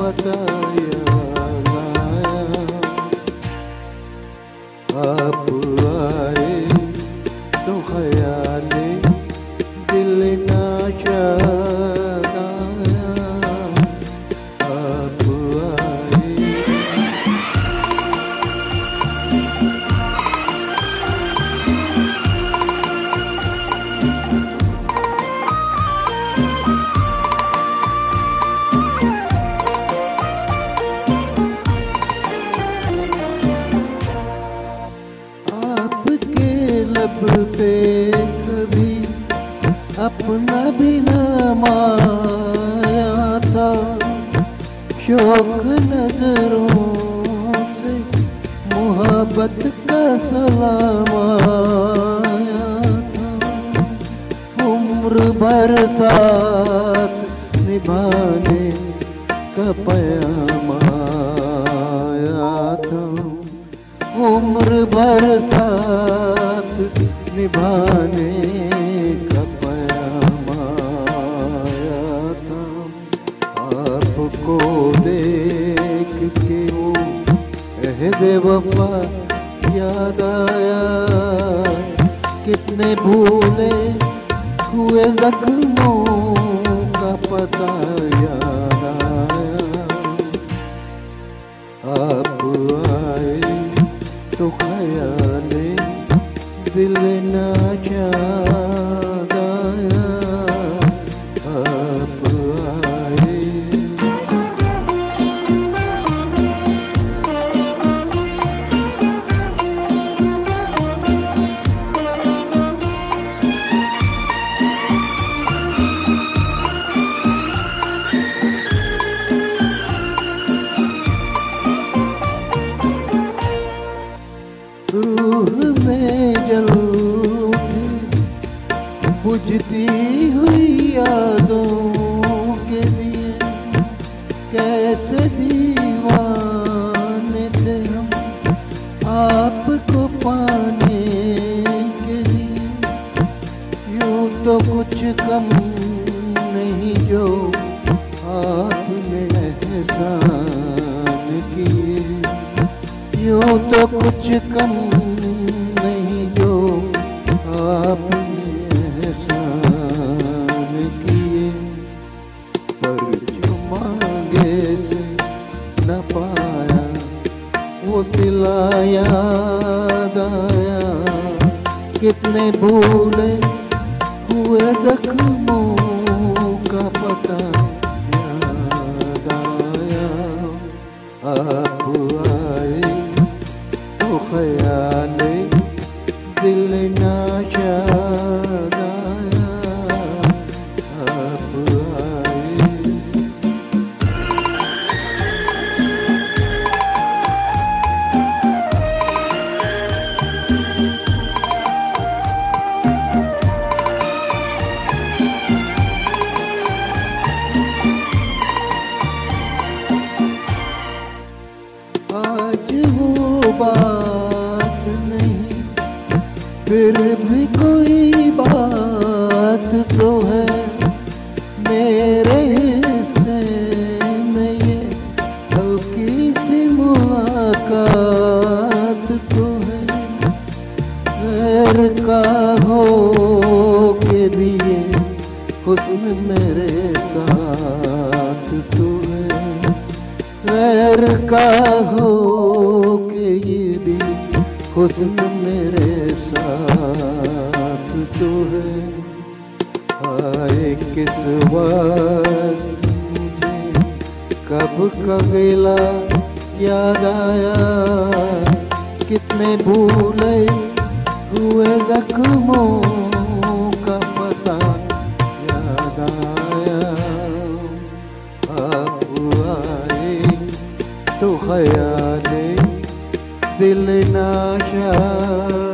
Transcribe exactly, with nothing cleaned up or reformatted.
पता याद आया। आप आए तो ख्याले दिल नाशाद आया। आप आए लब पे कभी अपना भी नाम आया था। शौक नजरों से मोहब्बत का सलाम आया था। उम्र भर साथ निभाने का पैगाम आया था। उम्र भर साथ निभाने का पैगाम आया था। आपको देख के वो अहद वफा याद आया। कितने भूले हुए जख्मों का पता याद आया। आप आए तो ख्याले दिल नाशाद आया। आप आए रूह में जल उठे बुझती हुई यादों के लिए। कैसे दीवाने थे हम आपको पाने के लिए। यूं तो कुछ कम नहीं जो आपने एहसान किए। यूं तो कुछ कम नहीं जो आपने एहसान किए। पर जो मांगे से न पाया वो सिला याद आया। कितने भूले हुए जख्मों का पता याद आया। आप आए तो ख्याले दिल नाशाद आया। आप आए आज वो बात नहीं फिर भी कोई बात तो है। मेरे हिस्से में ये हल्की सी मुलाकात तो है। गैर का हो के भी ये हुस्न मेरे साथ तो है। गैर का हो के ये भी हुस्न मेरे साथ तो है। आए किस वक्त मुझे कब का गिला याद आया। कितने भूले हुए जख्मों का पता याद आया। आप आए तो ख्याले दिल नाशाद